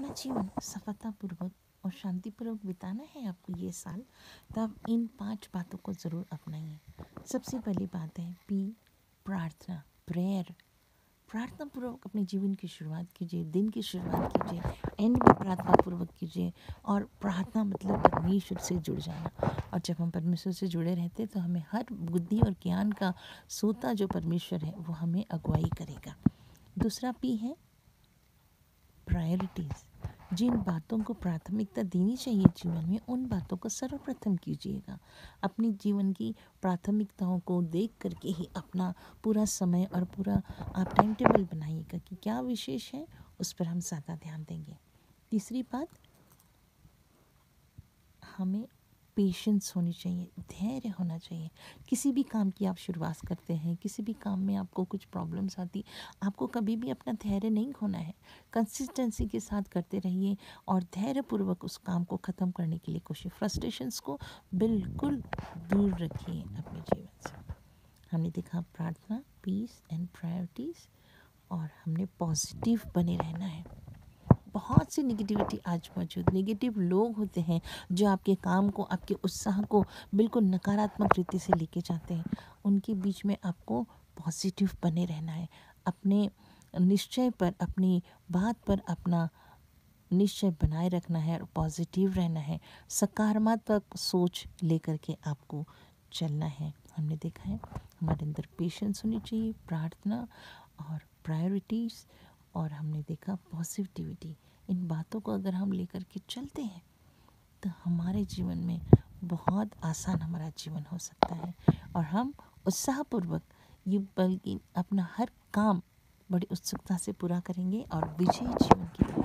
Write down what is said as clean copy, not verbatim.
अपना जीवन सफलतापूर्वक और शांतिपूर्वक बिताना है आपको ये साल, तब इन 5 बातों को ज़रूर अपनाइए। सबसे पहली बात है प्रार्थना, प्रेयर। प्रार्थना पूर्वक अपने जीवन की शुरुआत कीजिए, दिन की शुरुआत कीजिए, एंड भी प्रार्थना पूर्वक कीजिए। और प्रार्थना मतलब परमेश्वर से जुड़ जाना, और जब हम परमेश्वर से जुड़े रहते हैं तो हमें हर बुद्धि और ज्ञान का सोता जो परमेश्वर है वो हमें अगुवाई करेगा। दूसरा पी है प्रायोरिटीज़। जिन बातों को प्राथमिकता देनी चाहिए जीवन में, उन बातों को सर्वप्रथम कीजिएगा। अपनी जीवन की प्राथमिकताओं को देख करके ही अपना पूरा समय और पूरा आप टाइम टेबल बनाइएगा कि क्या विशेष है, उस पर हम ज़्यादा ध्यान देंगे। तीसरी बात, हमें पेशेंस होनी चाहिए, धैर्य होना चाहिए। किसी भी काम की आप शुरुआत करते हैं, किसी भी काम में आपको कुछ प्रॉब्लम्स आती, आपको कभी भी अपना धैर्य नहीं खोना है। कंसिस्टेंसी के साथ करते रहिए और धैर्यपूर्वक उस काम को ख़त्म करने के लिए कोशिश। फ्रस्ट्रेशंस को बिल्कुल दूर रखिए अपने जीवन से। हमने देखा प्रार्थना, पीस एंड प्रायोरिटीज़, और हमने पॉजिटिव बने रहना है। बहुत सी नेगेटिविटी आज मौजूद, नेगेटिव लोग होते हैं जो आपके काम को, आपके उत्साह को बिल्कुल नकारात्मक रीति से लेके जाते हैं। उनके बीच में आपको पॉजिटिव बने रहना है। अपने निश्चय पर, अपनी बात पर अपना निश्चय बनाए रखना है और पॉजिटिव रहना है। सकारात्मक सोच लेकर के आपको चलना है। हमने देखा है हमारे अंदर पेशेंस होनी चाहिए, प्रार्थना और प्रायोरिटीज़, और हमने देखा पॉजिटिविटी। इन बातों को अगर हम लेकर के चलते हैं तो हमारे जीवन में बहुत आसान हमारा जीवन हो सकता है, और हम उत्साहपूर्वक ये बल्कि अपना हर काम बड़ी उत्सुकता से पूरा करेंगे और विजयी जीवन की तरफ